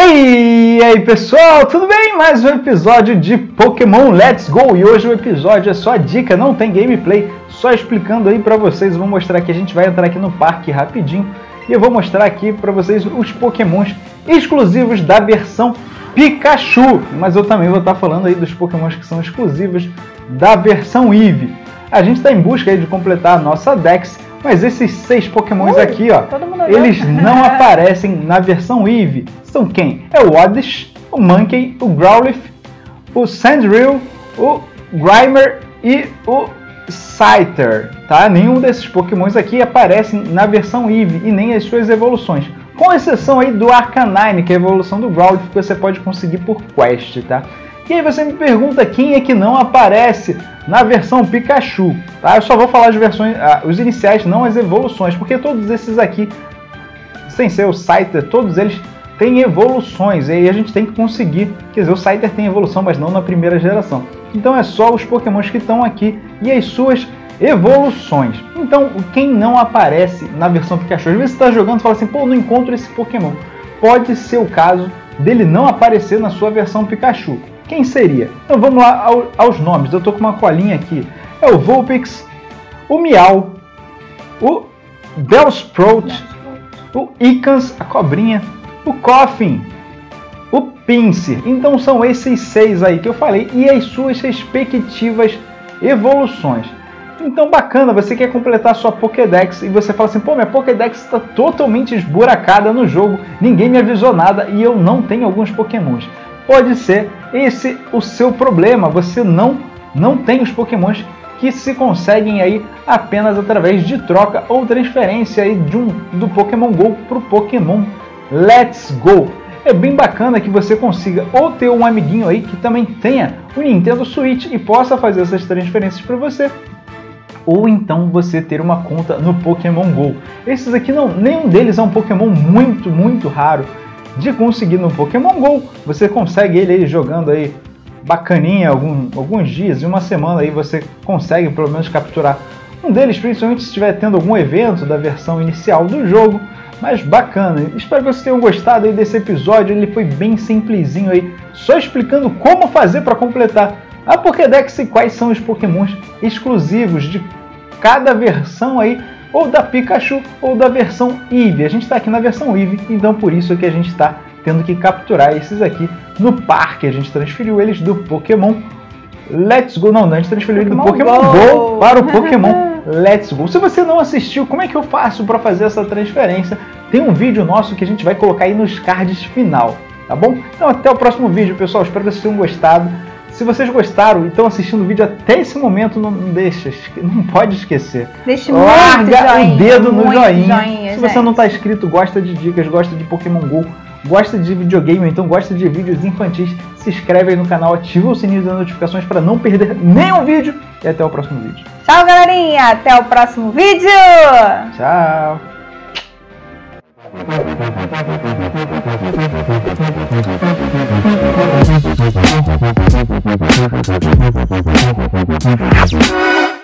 E aí pessoal, tudo bem? Mais um episódio de Pokémon Let's Go. E hoje o episódio é só dica, não tem gameplay. Só explicando aí pra vocês, eu vou mostrar que a gente vai entrar aqui no parque rapidinho. E eu vou mostrar aqui pra vocês os Pokémons exclusivos da versão Pikachu. Mas eu também vou estar falando aí dos Pokémons que são exclusivos da versão Eevee. A gente está em busca aí de completar a nossa Dex. Mas esses 6 Pokémons aqui, ó, eles não aparecem na versão Eevee. São quem? É o Oddish, o Mankey, o Growlithe, o Sandrill, o Grimer e o Scyther, tá? Nenhum desses Pokémons aqui aparecem na versão Eevee e nem as suas evoluções. Com exceção aí do Arcanine, que é a evolução do Growlithe, que você pode conseguir por quest, tá? E aí você me pergunta quem é que não aparece na versão Pikachu, tá? Eu só vou falar as versões, os iniciais, não as evoluções, porque todos esses aqui, sem ser o Scyther, todos eles têm evoluções, e aí a gente tem que conseguir, quer dizer, o Scyther tem evolução, mas não na primeira geração. Então é só os Pokémons que estão aqui e as suas evoluções. Então, quem não aparece na versão Pikachu, às vezes você está jogando e fala assim, pô, não encontro esse Pokémon. Pode ser o caso dele não aparecer na sua versão Pikachu. Quem seria? Então vamos lá aos nomes. Eu tô com uma colinha aqui. É o Vulpix, o Meow, o Bellsprout, o Ekans, a cobrinha, o Koffing, o Pinsir. Então são esses 6 aí que eu falei e as suas respectivas evoluções. Então bacana, você quer completar a sua Pokédex e você fala assim, pô, minha Pokédex está totalmente esburacada no jogo, ninguém me avisou nada e eu não tenho alguns Pokémons. Pode ser esse o seu problema, você não tem os Pokémons que se conseguem aí apenas através de troca ou transferência aí do Pokémon GO para o Pokémon Let's Go. É bem bacana que você consiga ou ter um amiguinho aí que também tenha o Nintendo Switch e possa fazer essas transferências para você, ou então você ter uma conta no Pokémon GO. Esses aqui nenhum deles é um Pokémon muito raro de conseguir no Pokémon GO. Você consegue ele aí jogando aí bacaninha alguns dias, em uma semana aí você consegue pelo menos capturar um deles, principalmente se estiver tendo algum evento da versão inicial do jogo. Mas bacana, espero que vocês tenham gostado aí desse episódio. Ele foi bem simplesinho aí, só explicando como fazer para completar a Pokédex e quais são os Pokémons exclusivos de cada versão aí, ou da Pikachu ou da versão Eevee. A gente está aqui na versão Eevee, então por isso que a gente está tendo que capturar esses aqui no parque. A gente transferiu eles do Pokémon Let's Go. Não, a gente transferiu eles do Pokémon Go para o Pokémon Let's Go. Se você não assistiu, como é que eu faço para fazer essa transferência? Tem um vídeo nosso que a gente vai colocar aí nos cards final, tá bom? Então até o próximo vídeo, pessoal. Espero que vocês tenham gostado. Se vocês gostaram e estão assistindo o vídeo até esse momento, não pode esquecer. Larga o dedo no joinha. Se você não está inscrito, gosta de dicas, gosta de Pokémon GO, gosta de videogame, ou então gosta de vídeos infantis, se inscreve aí no canal, ativa o sininho das notificações para não perder nenhum vídeo. E até o próximo vídeo. Tchau, galerinha. Até o próximo vídeo. Tchau. We'll be right back.